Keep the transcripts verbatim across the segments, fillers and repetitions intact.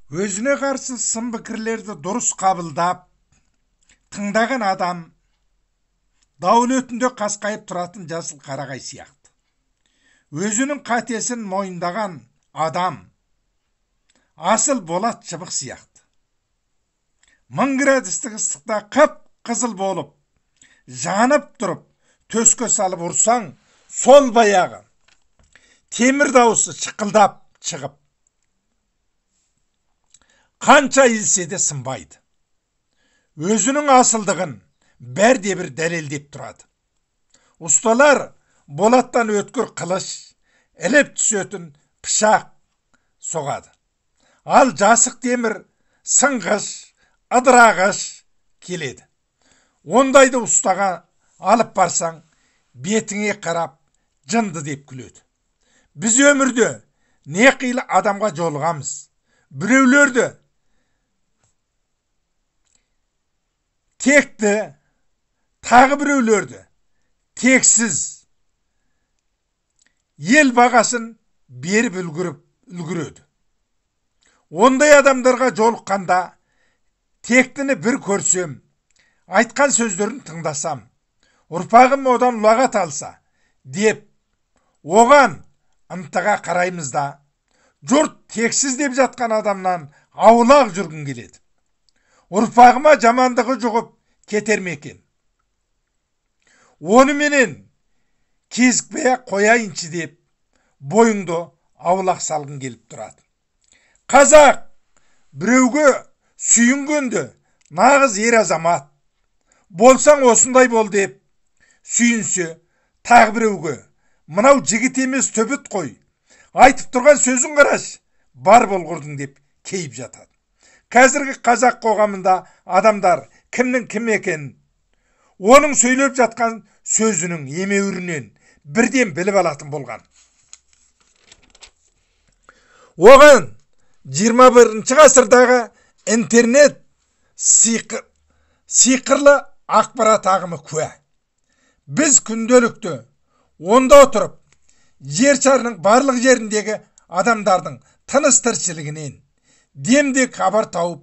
Өзіне қарсы сын пікірлерді дұрыс қабылдап, тыңдаған адам дауыл өтінде қасқайып тұратын жасыл қарағай сияқты. Өзінің қатесін мойындаған адам асыл болат шыбық сияқты. Мың градустық ыстықта қып қызыл болып, жанып тұрып, төске салып ұрсаң, сол баяғы темір дауысы шықылдап шығып, қанша илсе де сынбайды. Өзінің асылдығын бәрде бір дәлелдеп тұрады. Ұсталар болаттан өткір қылыш, іліп түсетін пышақ соғады. Ал жасық темір сынғыш, ыдырағыш келеді. Ондайды ұстаға алып барсаң, бетіңе қарап, жынды деп күледі. Біз өмірде не қилы адамға жолығамыз. Біреулерді текті, тағы біреулерді тексіз ел бағасын беріп үлгіреді. Ондай адамдарға жолыққанда тектіні бір көрсем, айтқан сөздерін тыңдасам, ұрпағым одан ұлағат алса деп, оған ынтыға қараймыз да, жұрт тексіз деп жатқан адамнан аулақ жүргін келеді. Ұрпағыма жамандығы жұғып кетер ме екен? Оны менен кезікпей қояйыншы деп, бойыңды аулақ салғын келіп тұрады. Қазақ біреуге сүйінгенді нағыз ер азамат, болсаң осындай бол деп сүйінсе, тағы біреуге мынау жігіт емес төбіт қой, айтып тұрған сөзін қараш, бар болғырдың деп кейіп жатады. Қазіргі қазақ қоғамында адамдар кімнің кім екенін, оның сөйлеп жатқан сөзінің емеурінен бірден біліп алатын болған. Оған жиырма бірінші ғасырдағы интернет сиқыр, сиқырлы ақпарат ағымы куә. Біз күнделікті онда отырып, жер шарының барлық жеріндегі адамдардың тыныс тіршілігінен демдік хабар тауып,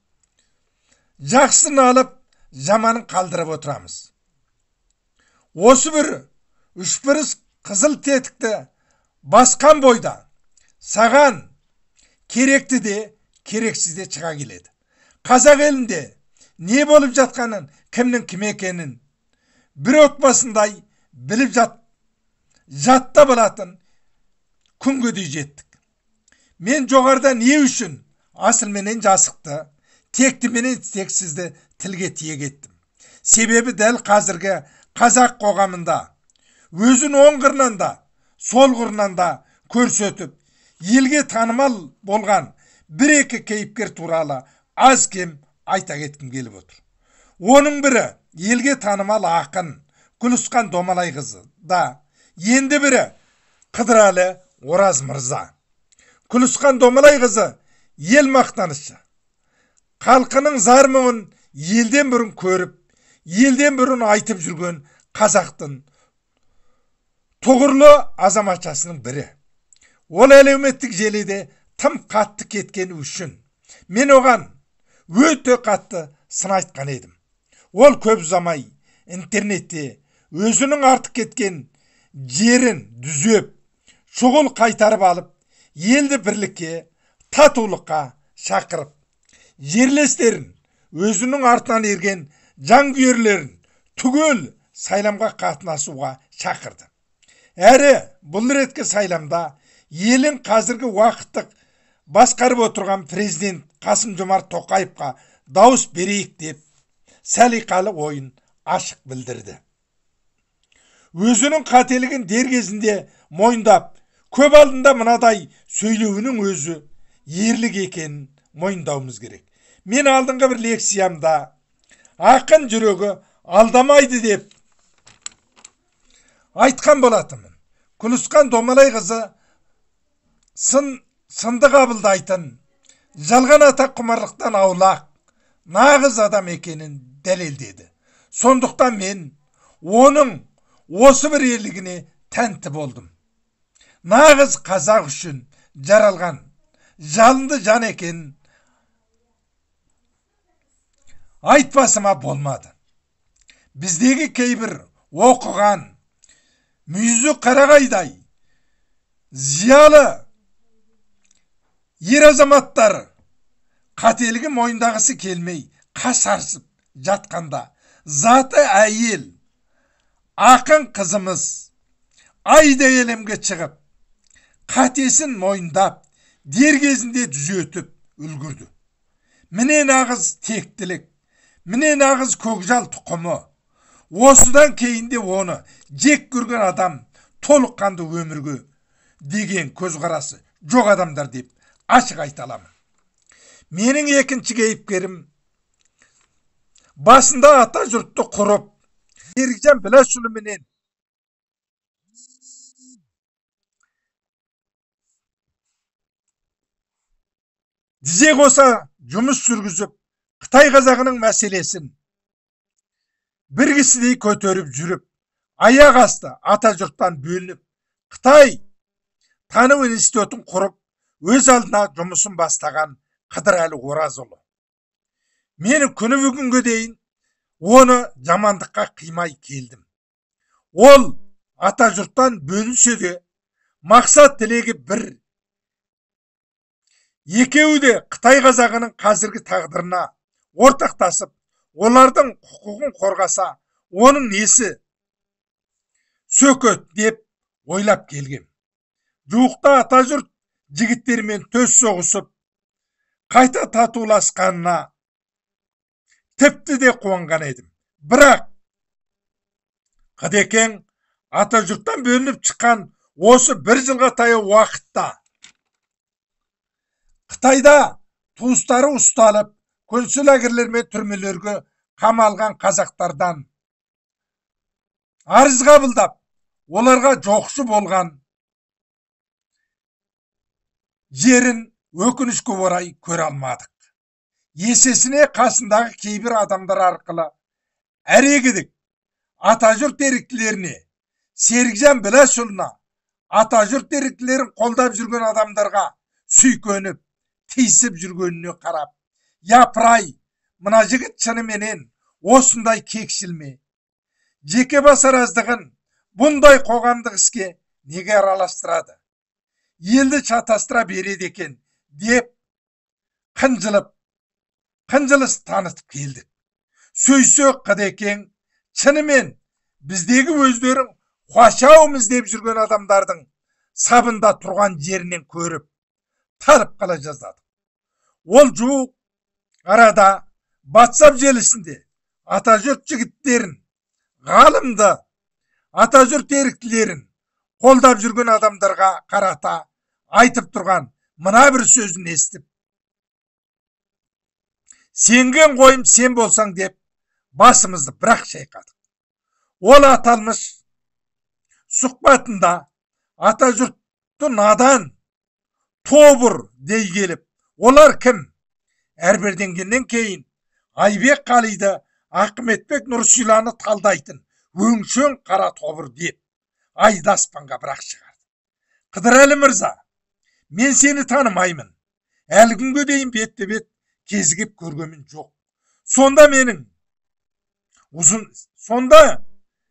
жақсысын алып, жаманын қалдырып отырамыз. Осы бір үшбіріс қызыл тетікті басқан бойда саған керекті де, керексіз де шыға келеді. Қазақ елінде не болып жатқанын, кімнің кім екенін бір отбасындай біліп жат, жатта болатын күнге де жеттік. Мен жоғарда не үшін асыл менен жасықты, текті менен тексізді тілге тиек еттім. Себебі дәл қазіргі қазақ қоғамында өзін оң қырынан да, сол қырынан да көрсетіп, елге танымал болған бір-екі кейіпкер туралы аз кем айта кеткім келіп отыр. Оның бірі елге танымал ақын Күлісқан Домалайқызы да, енді бірі Қыдырәлі Ораз мырза. Күлісқан Домалайқызы ел мақтанышы. Халқының зар мұңын елден бұрын көріп, елден бұрын айтып жүрген қазақтың тұғырлы азаматшасының бірі. Ол әлеуметтік желіде тым қатты кеткен үшін мен оған өте қатты сын айтқан едім. Ол көп ұзамай интернетте өзінің артық кеткен жерін дүзеп, шұғыл қайтарып алып, елді бірлікке, татулыққа шақырып, жерлестерін, өзінің артынан ерген жанкүйерлерін түгел сайламға қатынасуға шақырды. Әрі бұл реткі сайламда елін қазіргі уақыттық басқарып отырған президент Қасым-Жомарт Тоқаевқа дауыс берейік деп сәлиқалы ойын ашық білдірді. Өзінің қателігін дер кезінде мойындап, көп алдында мынадай сөйлеуінің өзі ерлік екенін мойындауымыз керек. Мен алдыңғы бір лекциямда ақын жүрегі алдамайды деп айтқан болатынмын. Күлісқан Домалайқызы сын, сынды қабылдайтын, жалған атақ құмарлықтан аулақ, нағыз адам екенін дәлелдеді. Сондықтан мен оның осы бір ерлігіне тәнті болдым. Нағыз қазақ үшін жаралған жалынды жан екенін айтпасыма болмады. Біздегі кейбір оқыған, мүйізі қарағайдай зиялы ер азаматтар қателігі мойындағысы келмей қасарысып жатқанда, заты әйел ақын қызымыз айда елемге шығып, қатесін мойындап, дер кезінде түзетіп үлгірді. Міне нағыз тектілік, міне нағыз көкжал тұқымы. Осыдан кейінде оны жек көрген адам толыққанды өмірге деген көзқарасы жоқ адамдар деп ашық айта аламын. Менің екінші кейіпкерім басында ата жұртты құрып, Серікжан Біләшұлыменен тізе қоса жұмыс жүргізіп, Қытай қазағының мәселесін бір кісідей көтеріп жүріп, аяқ асты ата жұрттан бөлініп, Қытай тану институтын құрып, өз алдына жұмысын бастаған Қыдырәлі Оразұлы. Мені күні бүгінге дейін оны жамандыққа қимай келдім. Ол ата жұрттан бөлінсе де, мақсат тілегі бір. Екеуі де Қытай қазағының қазіргі тағдырына ортақтасып, олардың құқығын қорғаса, оның несі сөкет деп ойлап келгем. Жуықта ата жұрт жігіттермен төс соғысып, қайта татуласқанына тіпті де қуанған едім. Бірақ Қыдекең ата жұрттан бөлініп шыққан осы бір жылға таяу уақытта Қытайда туыстары ұсталып, концлагерлер мен түрмелерге қамалған қазақтардан арыз қабылдап, оларға жоқшы болған жерін өкінішке орай көре алмадық. Есесіне қасындағы кейбір адамдар арқылы әрегідік ата жұрт еріктілеріне, Серікжан Біләшұлына, ата жұрт еріктілерін қолдап жүрген адамдарға сүйкөніп, тиісіп жүргеніне қарап, япырай, мына жігіт шыныменен осындай кекшілме, жеке бас араздығын бұндай қоғамдық іске неге араластырады, елді шатастыра береді екен деп қынжылып, қынжылыс танытып келдік. Сөйсек Қыдекең шынымен біздегі өздерін қуашауымыз деп жүрген адамдардың сабында тұрған жерінен көріп, тарып қала жаздады. Ол жуық арада WhatsApp желісінде ата жұрт жігіттерін, ғалымды, ата жұрт еріктілерін қолдап жүрген адамдарға қарата айтып тұрған мына бір сөзін естіп, сенген қойым сен болсаң деп басымызды бірақ шайқадық. Ол аталмыш сұхбатында ата жұртты надан, тобыр дей келіп, олар кім? Әрбірденгеннен кейін Айбек Қалиды, Ақметбек Нұрсиланы талдайтын өңшөң қара тобыр деп айды аспанға бірақ шығарды. Қыдырәлі мырза, мен сені танымаймын. Әлі күнге дейін бетті бет кезігіп көргенім жоқ. Сонда менің ұзын, сонда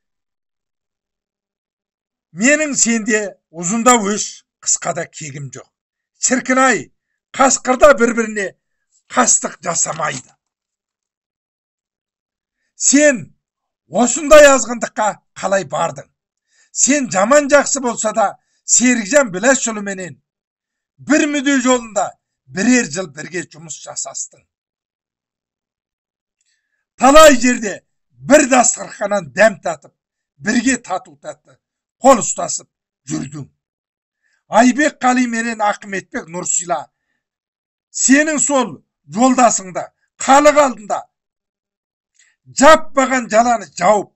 менің сенде ұзында өш, қысқада кегім жоқ. Шіркін-ай, қасқырда бір-біріне қастық жасамайды. Сен осындай азғындыққа қалай бардың? Сен жаман жақсы болса да Серікжан Біләшұлыменен бір мүдде жолында бірер жыл бірге жұмыс жасастың. Талай жерде бір дастарханнан дәм татып, бірге тату татты, қол ұстасып жүрдің. Айбек Қали менен Ақметбек Нұрсила сенің сол жолдасыңда халық алдында жаппаған жаланы жауып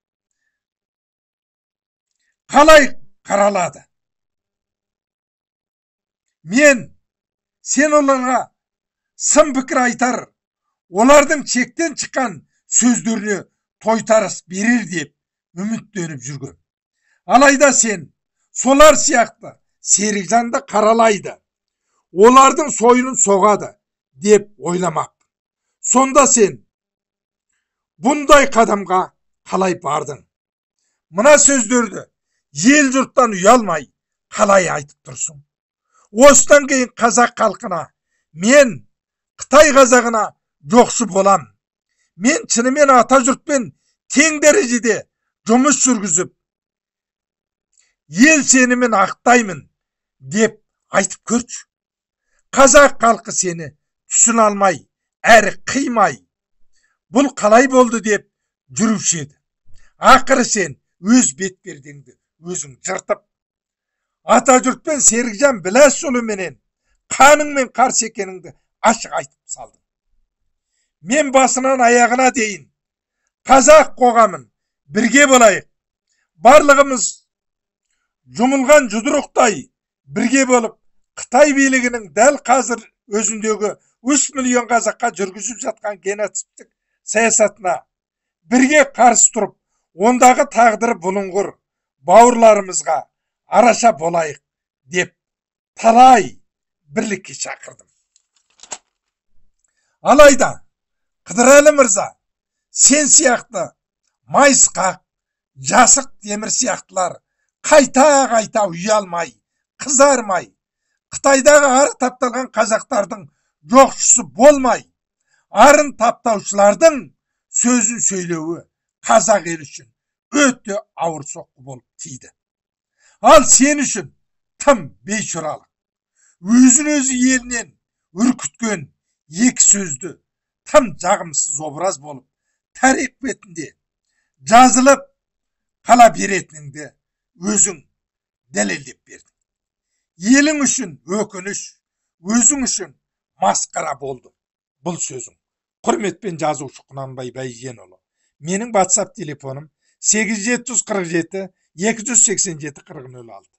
қалай қаралады? Мен сен оларға сын пікір айтар, олардың шектен шыққан сөздеріне тойтарыс берер деп үміттеніп жүрген. Алайда сен солар сияқты Серікжанды қаралайды, олардың сойылын соғады деп ойламақ. Сонда сен Bunday қадамға қалай бардың? Мына сөздерді ел жұрттан ұялмай қалай айтып тұрсың? Осыдан кейін қазақ халқына, мен Қытай қазағына жоқшы болам. Мен шынымен ата жұртпен тең дәрежеде жұмыс жүргізіп, ел сенімен ақтаймын деп айтып көрші. Қазақ халқы сені түсін алмай, әрі қимай, бұл қалай болды деп жүруші еді. Ақыры сен өз бетпердеңді өзің жыртып, ата жұртпен Серікжан Біләсұлы менен қаныңмен қарсы екеніңді ашық айтып салдың. Мен басынан аяғына дейін қазақ қоғамын бірге болайық, барлығымыз жұмылған жұдырықтай бірге болып, Қытай билігінің дәл қазір өзіндегі үш миллион қазаққа жүргізіп жатқан геноцидтік саясатына бірге қарсы тұрып, ондағы тағдыры бұлыңғыр бауырларымызға араша болайық деп талай бірлікке шақырдым. Алайда Қыдырәлі мырза, сен сияқты майысқақ, жасық темір сияқтылар қайта-қайта ұялмай, қызармай, Қытайдағы ары тапталған қазақтардың жоқшысы болмай, арын таптаушылардың сөзін сөйлеуі қазақ ел үшін өте ауыр соққы болып тиді. Ал сен үшін тым бейшаралық, өзін өзі елінен үркіткен екі сөзді тым жағымсыз образ болып, тарих бетінде жазылып қала беретініңді өзің дәлелдеп бердің. Елің үшін өкініш, өзің үшін масқара болды бұл сөзің. Құрметпен жазушы Құнанбай Байженұлы. Менің WhatsApp телефоным сегіз жеті қырық жеті екі жүз сексен жеті қырық нөл алты.